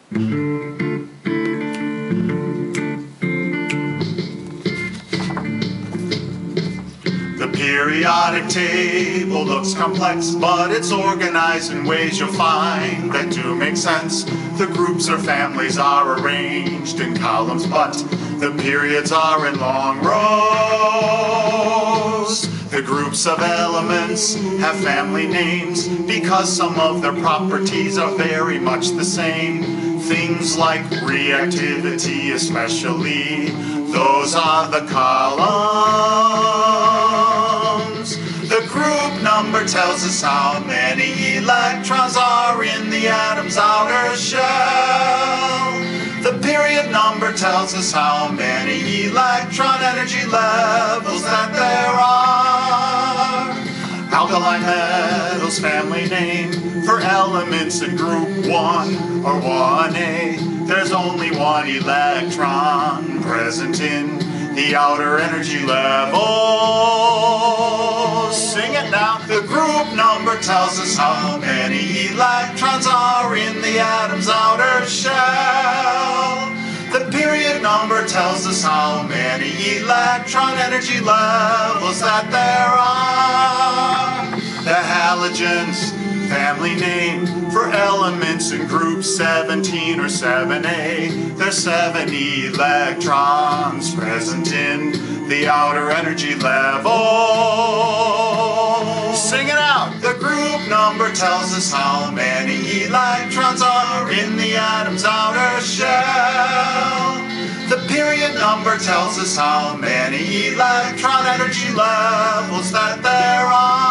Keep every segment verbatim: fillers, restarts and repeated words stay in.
The periodic table looks complex, but it's organized in ways you'll find that do make sense. The groups or families are arranged in columns, but the periods are in long rows. The groups of elements have family names because some of their properties are very much the same. Things like reactivity especially, those are the columns. The group number tells us how many electrons are in the atom's outer shell. The period number tells us how many electron energy levels that there are. Alkaline metals family name for elements in group one or one A. There's only one electron present in the outer energy level. Sing it now. The group number tells us how many electrons are in the atom's outer shell. The period number tells us how many electron energy levels that there are. The halogens family name for elements in group seventeen or seven A. There's seven electrons present in the outer energy level. Sing it out! The group number tells us how many electrons are in the atom's outer shell. The period number tells us how many electron energy levels that there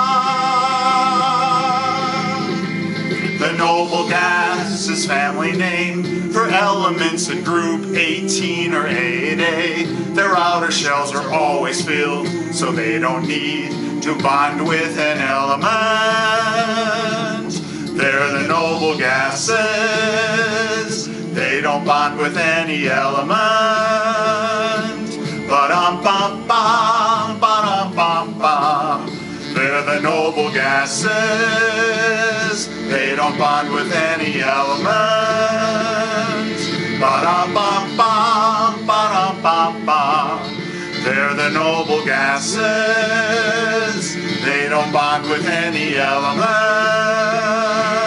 are. The noble gases family name for elements in group eighteen or eight A. Their outer shells are always filled, so they don't need to bond with an element. They're the noble gases. They don't bond with any element. Ba-dum-bum-bum, ba-dum-bum-bum. They're the noble gases. They don't bond with any element. Ba-dum-bum-bum, ba-dum-bum-bum. They're the noble gases. They don't bond with any element.